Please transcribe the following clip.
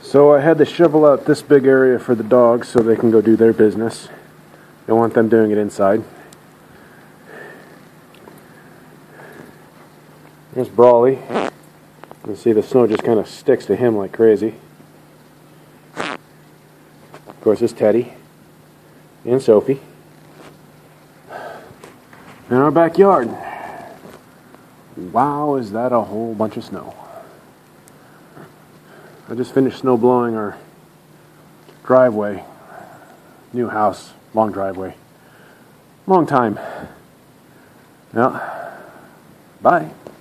So I had to shovel out this big area for the dogs so they can go do their business. Don't want them doing it inside. There's Brawley. You can see the snow just kind of sticks to him like crazy. Of course, there's Teddy and Sophie. In our backyard. Wow, is that a whole bunch of snow. I just finished snow blowing our driveway. New house, long driveway. Long time. Well, bye.